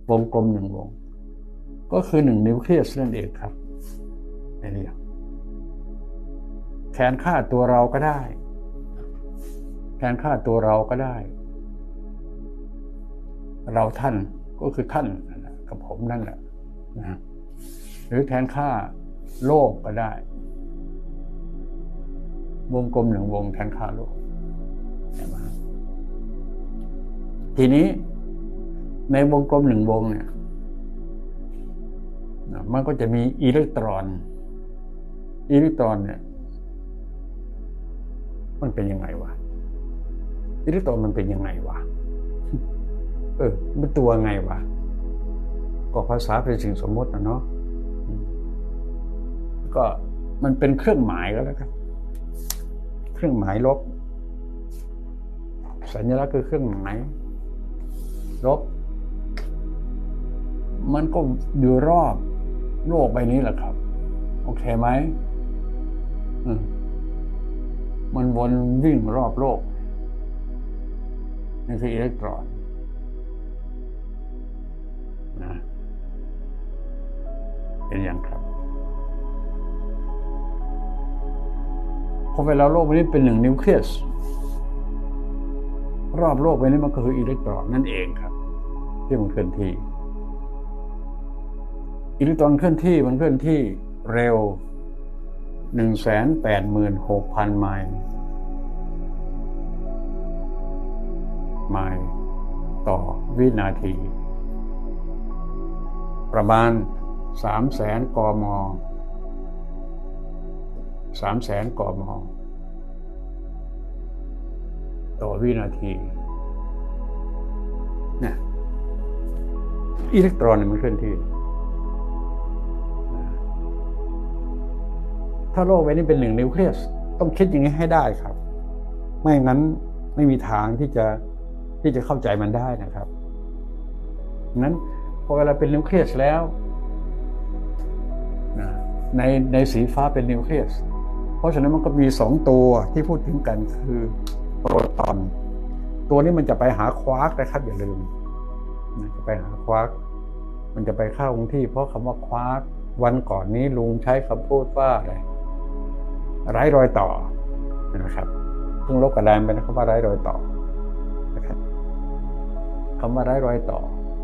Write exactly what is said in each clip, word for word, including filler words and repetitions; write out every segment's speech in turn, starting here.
วงกลมหนึ่งวงก็คือหนึ่งนิวเคลียสนั่นเองครับนี่เรียกแขนฆ่าตัวเราก็ได้แขนฆ่าตัวเราก็ได้เราท่านก็คือท่านกับผมนั่นแหละนะหรือแทนค่าโลกก็ได้วงกลมหนึ่งวงแทนค่าโลกใช่ไหมทีนี้ในวงกลมหนึ่งวงเนี่ยมันก็จะมีอิเล็กตรอนอิเล็กตรอนเนี่ยมันเป็นยังไงวะอิเล็กตรอนมันเป็นยังไงวะเออมันตัวไงวะก็ภาษาเป็นสิ่งสมมตินะเนาะก็มันเป็นเครื่องหมายก็แล้วกันเครื่องหมายลบสัญลักษณ์คือเครื่องหมายลบมันก็อยู่รอบโลกใบนี้แหละครับโอเคไหมมันวนวิ่งรอบโลกนี่คืออิเล็กตรอนนะเป็นอย่างครับพอเวลาโลกใบนี้เป็นหนึ่งนิวเคลียสรอบโลกใบนี้มันก็คืออิเล็กตรอนนั่นเองครับที่มันเคลื่อนที่อิเล็กตรอนเคลื่อนที่มันเคลื่อนที่เร็ว หนึ่งแสนแปดหมื่นหกพัน ไมล์ไมล์ต่อวินาทีประมาณ สามแสน กม. สามแสน กม.ต่อวินาทีเนี่ยอิเล็กตรอนมันเคลื่อนที่ถ้าโลกใบนี้เป็นหนึ่งนิวเคลียสต้องคิดอย่างนี้ให้ได้ครับไม่งั้นไม่มีทางที่จะที่จะเข้าใจมันได้นะครับงั้นพอเวลาเป็นนิวเคลียสแล้วในในสีฟ้าเป็นนิวเคลียสเพราะฉะนั้นมันก็มีสองตัวที่พูดถึงกันคือโปรตอนตัวนี้มันจะไปหาควาร์กนะครับอย่าลืมมันจะไปหาควาร์กมันจะไปเข้าคงที่เพราะคำว่าควาร์กวันก่อนนี้ลุงใช้คำพูดว่าอะไรไร้รอยต่อนะครับเพิ่งลบกระดานไปนะคำว่าไร้รอยต่อนะครับคำว่าไร้รอยต่อ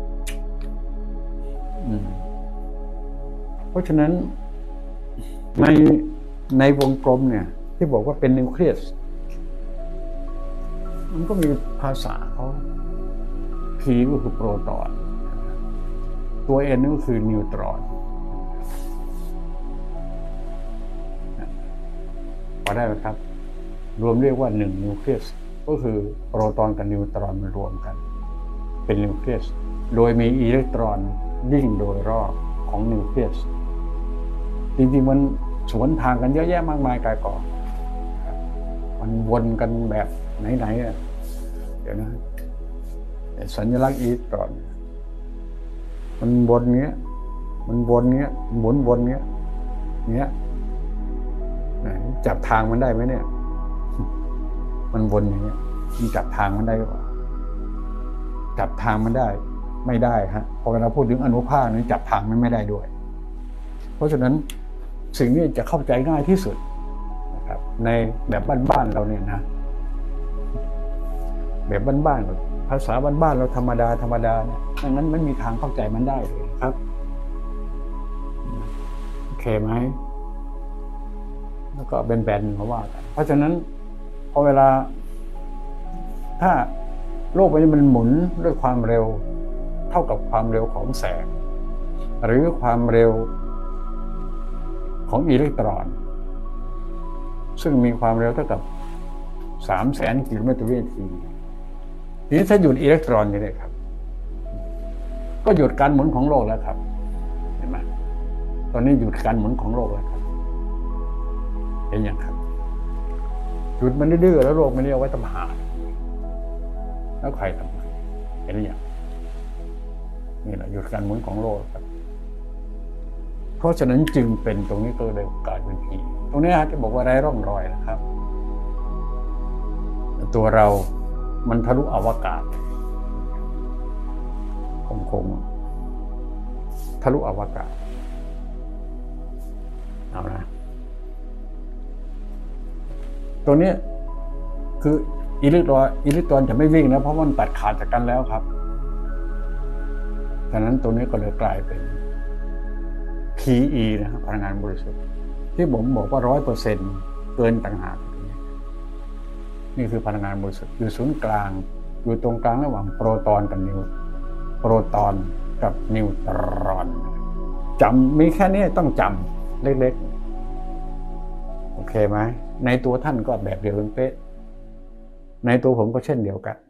อืมเพราะฉะนั้นในในวงกลมเนี่ยที่บอกว่าเป็นนิวเคลียสมันก็มีภาษาเขา P ก็คือโปรตอนตัว N ก็คือนิวตรอนพอได้ไหมครับรวมเรียกว่าหนึ่งนิวเคลียสก็คือโปรตอนกับนิวตรอนมันรวมกันเป็นนิวเคลียสโดยมีอิเล็กตรอนวิ่งโดยรอบของนิวเคลียสจริงๆมันสวนทางกันเยอะแยะมากมายกายกองมันวนกันแบบไหนๆเนี่ยเดี๋ยวนะสัญลักษณ์อิเล็กตรอนมันวนเงี้ยมันวนเงี้ยหมุนวนเงี้ยเงี้ยจับทางมันได้ไหมเนี่ยมันวนอย่างเงี้ยมันจับทางมันได้หรือเปล่าจับทางมันได้ไม่ได้ฮะพอเวลาพูดถึงอนุภาคนี้จับทางมันไม่ได้ด้วยเพราะฉะนั้นสิ่งนี้จะเข้าใจง่ายที่สุดนะครับในแบบบ้านๆเราเนี่ยนะแบบบ้านๆภาษาบ้านๆเราธรรมดาธรรมดาเนี่ยดังนั้นไม่มีทางเข้าใจมันได้เลยครับโอเคไหมแล้วก็เป็นแบนๆเขาว่ากันเพราะฉะนั้นพอเวลาถ้าโลกนี้มันหมุนด้วยความเร็วเท่ากับความเร็วของแสงหรือความเร็วของอิเล็กตรอนซึ่งมีความเร็วเท่ากับสามแสนกิโลเมตรต่อวินาทีทีนี้ถ้าหยุดอิเล็กตรอนนี่เลยครับก็หยุดการหมุนของโลกแล้วครับเห็นไหมตอนนี้หยุดการหมุนของโลกแล้วครับเห็นยังครับหยุดมันดื้อแล้วโลกมันเรียกว่าตำหาแล้วใครทำเห็นหรือยังนี่แหละหยุดการหมุนของโลกครับเพราะฉะนั้นจึงเป็นตรงนี้ก็เลยกลายเป็นผีตรงนี้ที่บอกว่าไร้ร่องรอยนะครับตัวเรามันทะลุอวกาศคงคงทะลุอวกาศเอานะตัวนี้คืออิเล็กตรอนอิเล็กตรอนจะไม่วิ่งนะเพราะมันตัดขาดจากกันแล้วครับดังนั้นตัวนี้ก็เลยกลายเป็น พี อี นะครับพลังงานบริสุทธิ์ที่ผมบอกว่าร้อยเปอร์เซ็นต์เกินต่างหากนี่คือพลังงานบริสุทธิ์อยู่ศูนย์กลางอยู่ตรงกลางระหว่างโปรตอนกับนิวโปรตอนกับนิวตรอนจำมีแค่นี้ต้องจำเล็กๆโอเคไหมในตัวท่านก็แบบเดียวกันเป๊ะในตัวผมก็เช่นเดียวกัน